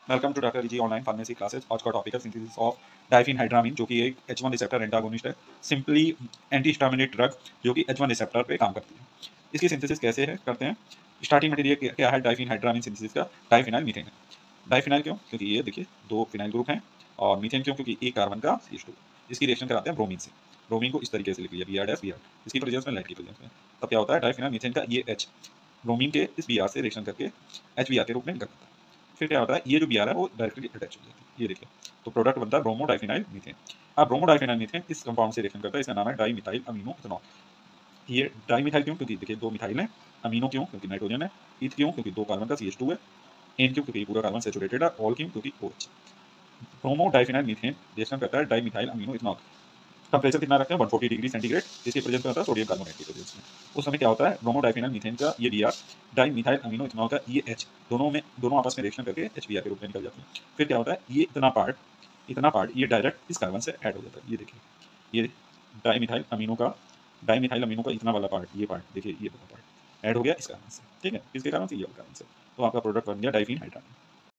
Welcome to doctor ji online pharmacy classes. आज का topic है सिंथेसिस ऑफ डाइफिनहाइड्रामीन, जो कि एक H1 रिसेप्टर एंटागोनिस्ट है, सिंपली एंटी हिस्टामिनेट ड्रग जो कि H1 रिसेप्टर पे काम करती है। इसकी सिंथेसिस कैसे है करते हैं। स्टार्टिंग मटेरियल क्या है डाइफिनहाइड्रामीन सिंथेसिस का? डाइफिनाइल मीथेन है। डाइफिनाइल क्यों? क्योंकि ये देखिए दो फिनाइल ग्रुप हैं, और मीथेन क्यों? क्योंकि एक कार्बन का CH2। इसकी रिएक्शन कराते हैं ब्रोमीन से। ब्रोमीन को इस तरीके से लिख लिया Br-Br, इसकी प्रेजेंस में, लाइट की प्रेजेंस में। तब क्या होता है, डाइफिनाइल मीथेन का ये H ब्रोमीन के इस Br से रिएक्शन करके HBr के रूप में निकलता है। फिर क्या होता है, ये जो Br है वो डायरेक्टली अटैच हो जाती है, ये देखिए। तो प्रोडक्ट बनता है ब्रोमो डाइफिनाइल मीथेन। अब ब्रोमो डाइफिनाइल मीथेन इस कंपाउंड से रिएक्शन करता है, इसका नाम है डाइमिथाइल अमीनो इथेनॉल। ये डाइमिथाइल क्यों? क्योंकि देखिए दो मिथाइल है। अमीनो क्यों? क्योंकि नाइट्रोजन है। ईथ क्यों? क्योंकि दो कार्बन का CH2 है। एन क्यों? क्योंकि पूरा कार्बन सैचुरेटेड है। ऑल क्यों? क्योंकि OH। Bromo diphenyl methane reaction करता है डाइमिथाइल अमीनो इथेनॉल। टेम्परेचर कितना रखते हैं? 140 डिग्री सेंटीग्रेड। इसके प्रेजेंस में होता है सोडियम कार्बोनेट की प्रेजेंस में। उस समय क्या होता है, ब्रोमो डाइफिनाइल मीथेन का ये Br डाइमिथाइल अमीनो इथेनॉल का ये H दोनों आपस में रिएक्शन करके HBr के रूप में निकल जाते हैं। फिर क्या होता है, ये इतना पार्ट ये डायरेक्ट इस कार्बन से ऐड हो जाता है, ये देखिए। ये डाइमिथाइल अमीनो का इतना वाला पार्ट, ये पार्ट देखिए, ये वाला पार्ट ऐड हो गया इस कार्बन से, ठीक है। किसके कारण से? ये वाले कार्बन से। तो आपका प्रोडक्ट बन गया डाइफिनहाइड्रामीन।